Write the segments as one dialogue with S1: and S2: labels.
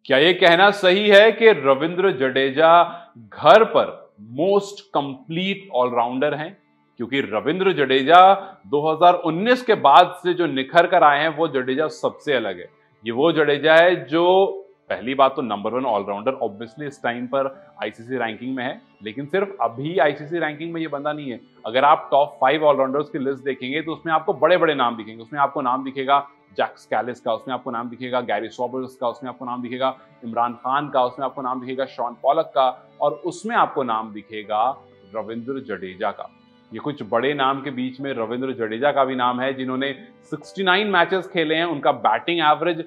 S1: क्या ये कहना सही है कि रविंद्र जडेजा घर पर मोस्ट कंप्लीट ऑलराउंडर हैं? क्योंकि रविंद्र जडेजा 2019 के बाद से जो निखर कर आए हैं वो जडेजा सबसे अलग है। ये वो जडेजा है जो पहली बात तो नंबर 1 ऑलराउंडर ऑब्वियसली इस टाइम पर आईसीसी रैंकिंग में है, लेकिन सिर्फ अभी आईसीसी रैंकिंग में ये बंदा नहीं है। अगर आप टॉप 5 ऑलराउंडर्स की लिस्ट देखेंगे तो उसमें आपको बड़े बड़े नाम दिखेंगे। उसमें आपको नाम दिखेगा जैक स्कैलिस का, उसमें आपको नाम दिखेगा गैरी सॉबर्स का, उसमें आपको नाम दिखेगा इमरान खान का, उसमें आपको नाम दिखेगा शॉन पॉलक का, और उसमें आपको नाम दिखेगा रविंद्र जडेजा का। ये कुछ बड़े नाम के बीच में रविंद्र जडेजा का भी नाम है, जिन्होंने 69 मैचेस खेले हैं। उनका बैटिंग एवरेज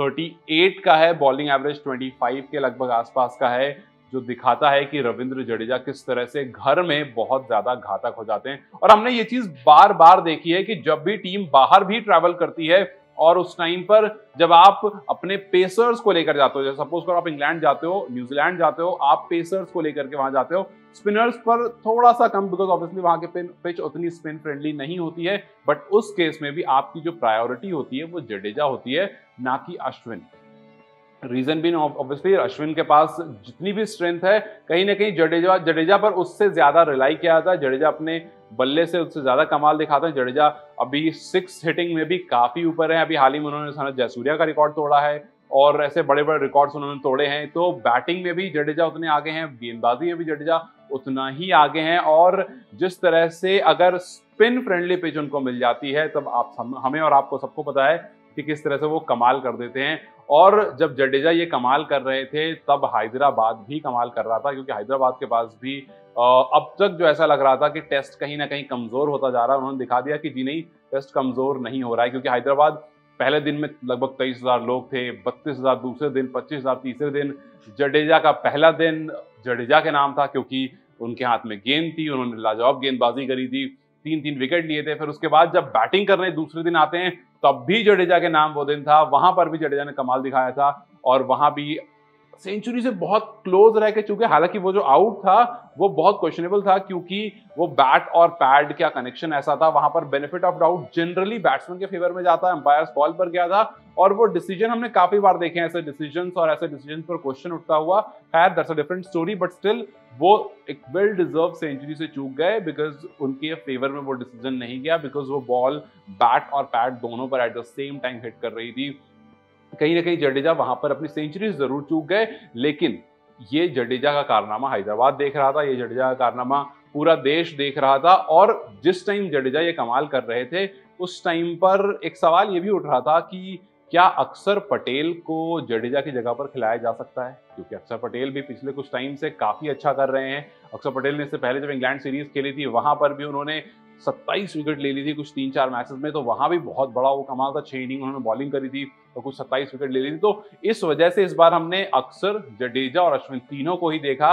S1: 38 का है, बॉलिंग एवरेज 25 के लगभग आसपास का है, जो दिखाता है कि रविंद्र जडेजा किस तरह से घर में बहुत ज्यादा घातक हो जाते हैं। और हमने ये चीज बार बार देखी है कि जब भी टीम बाहर भी ट्रैवल करती है और उस टाइम पर जब आप अपने पेसर्स को लेकर जाते हो, जैसे सपोज करो आप इंग्लैंड जाते हो, न्यूजीलैंड जाते हो, आप पेसर्स को लेकर के वहां जाते हो, स्पिनर्स पर थोड़ा सा कम, बिकॉज ऑब्वियसली वहां के पिच उतनी स्पिन फ्रेंडली नहीं होती है, बट उस केस में भी आपकी जो प्रायोरिटी होती है वो जडेजा होती है, ना कि अश्विन। रीजन भी ऑब्वियसली अश्विन के पास जितनी भी स्ट्रेंथ है, कहीं ना कहीं जडेजा पर उससे ज्यादा रिलाई किया जाता है। जडेजा अपने बल्ले से उससे ज्यादा कमाल दिखाते हैं। जडेजा अभी 6 हिटिंग में भी काफी ऊपर है। अभी हाल ही में उन्होंने सनत जयसूर्या का रिकॉर्ड तोड़ा है और ऐसे बड़े बड़े रिकॉर्ड्स उन्होंने तोड़े हैं। तो बैटिंग में भी जडेजा उतने आगे हैं, गेंदबाजी में भी जडेजा उतना ही आगे हैं। और जिस तरह से अगर स्पिन फ्रेंडली पिच उनको मिल जाती है, तब आप हमें और आपको सबको पता है कि किस तरह से वो कमाल कर देते हैं। और जब जडेजा ये कमाल कर रहे थे तब हैदराबाद भी कमाल कर रहा था, क्योंकि हैदराबाद के पास भी अब तक जो ऐसा लग रहा था कि टेस्ट कहीं ना कहीं कमजोर होता जा रहा है, उन्होंने दिखा दिया कि जी नहीं, टेस्ट कमजोर नहीं हो रहा है। क्योंकि हैदराबाद पहले दिन में लगभग 23,000 लोग थे, 32,000 दूसरे दिन, 25,000 तीसरे दिन। जडेजा का पहला दिन जडेजा के नाम था क्योंकि उनके हाथ में गेंद थी, उन्होंने लाजवाब गेंदबाजी करी थी, 3-3 विकेट लिए थे। फिर उसके बाद जब बैटिंग करने दूसरे दिन आते हैं तब भी जडेजा के नाम वो दिन था, वहां पर भी जडेजा ने कमाल दिखाया था और वहां भी सेंचुरी से बहुत क्लोज रह के चुके। हालांकि वो जो आउट था वो बहुत क्वेश्चनेबल था, क्योंकि वो बैट और पैड का कनेक्शन ऐसा था। वहां पर benefit of doubt generally batsman के फेवर में जाता है, अंपायर्स कॉल पर गया था और वो डिसीजन हमने काफी बार देखे हैं, ऐसे डिसीजंस और ऐसे डिसीजन पर क्वेश्चन उठता हुआ। खैर that's a different story, but still वो एक वेल डिजर्व सेंचुरी से चूक गए बिकॉज उनके फेवर में वो डिसीजन नहीं गया, बिकॉज वो बॉल बैट और पैड दोनों पर at the same time hit कर रही थी। कहीं ना कहीं जडेजा वहां पर अपनी सेंचुरी जरूर चूक गए, लेकिन ये जडेजा का कारनामा हैदराबाद देख रहा था, ये जडेजा का कारनामा पूरा देश देख रहा था। और जिस टाइम जडेजा ये कमाल कर रहे थे उस टाइम पर एक सवाल ये भी उठ रहा था कि क्या अक्षर पटेल को जडेजा की जगह पर खिलाया जा सकता है, क्योंकि अक्षर पटेल भी पिछले कुछ टाइम से काफी अच्छा कर रहे हैं। अक्षर पटेल ने इससे पहले जब इंग्लैंड सीरीज खेली थी वहां पर भी उन्होंने 27 विकेट ले ली थी कुछ 3-4 मैचेस में, तो वहां भी बहुत बड़ा वो कमाल था। 6 इनिंग उन्होंने बॉलिंग करी थी और कुछ 27 विकेट ले ली थी। तो इस वजह से इस बार हमने अक्षर, जडेजा और अश्विन तीनों को ही देखा,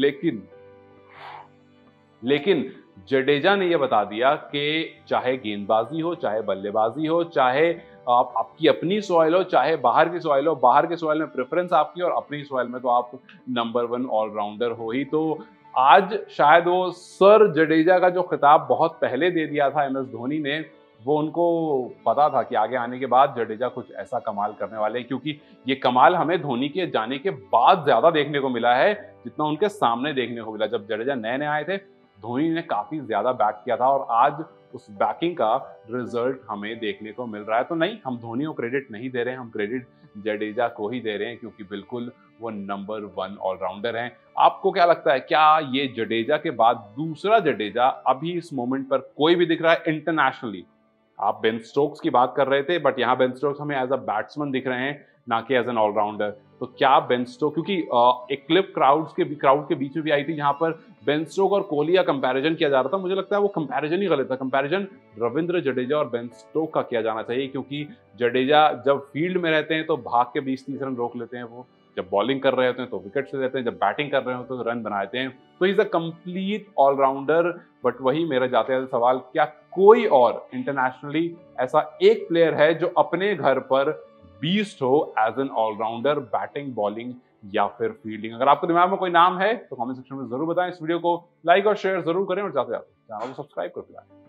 S1: लेकिन जडेजा ने यह बता दिया कि चाहे गेंदबाजी हो, चाहे बल्लेबाजी हो, चाहे आपकी अपनी सॉइल हो, चाहे बाहर की सॉइल हो, बाहर के सॉइल में प्रेफरेंस आपकी और अपनी सॉइल में तो आप नंबर 1 ऑलराउंडर हो ही। तो आज शायद वो सर जडेजा का जो खिताब बहुत पहले दे दिया था MS धोनी ने, वो उनको पता था कि आगे आने के बाद जडेजा कुछ ऐसा कमाल करने वाले हैं, क्योंकि ये कमाल हमें धोनी के जाने के बाद ज्यादा देखने को मिला है जितना उनके सामने देखने को मिला। जब जडेजा नए नए आए थे धोनी ने काफी ज्यादा बैक किया था और आज उस बैकिंग का रिजल्ट हमें देखने को मिल रहा है। तो नहीं, हम धोनी को क्रेडिट नहीं दे रहे हैं, हम क्रेडिट जडेजा को ही दे रहे हैं, क्योंकि बिल्कुल वो नंबर 1 ऑलराउंडर हैं। आपको क्या लगता है, क्या ये जडेजा के बाद दूसरा जडेजा अभी इस मोमेंट पर कोई भी दिख रहा है इंटरनेशनली? आप बेन स्टोक्स की बात कर रहे थे, बट यहाँ बेन स्टोक्स हमें एज अ बैट्समैन दिख रहे हैं, ना कि एज एन ऑलराउंडर। तो क्या बेन स्टोक, क्योंकि एक क्लिप क्राउड के बीच में भी आई थी जहां पर बेन स्टोक और कोहली का कंपैरिजन किया जा रहा था, मुझे लगता है वो कंपैरिजन ही गलत था। कंपैरिजन रविंद्र जडेजा और बेन स्टोक का किया जाना चाहिए, क्योंकि जडेजा जब फील्ड में रहते हैं तो भाग के 20-30 रन रोक लेते हैं, वो जब बॉलिंग कर रहे होते हैं तो विकेट से रहते हैं, जब बैटिंग कर रहे होते हैं तो रन बनाते हैं। तो is a complete allrounder. But वही मेरा जाते जाते सवाल, क्या कोई और इंटरनेशनली ऐसा एक प्लेयर है जो अपने घर पर बीस्ट हो as an allrounder, batting, bowling या फिर फील्डिंग? अगर आपके दिमाग में कोई नाम है तो कमेंट सेक्शन में जरूर बताएं। इस वीडियो को लाइक और शेयर जरूर करें और जाते जाते चैनल को सब्सक्राइब कर दें।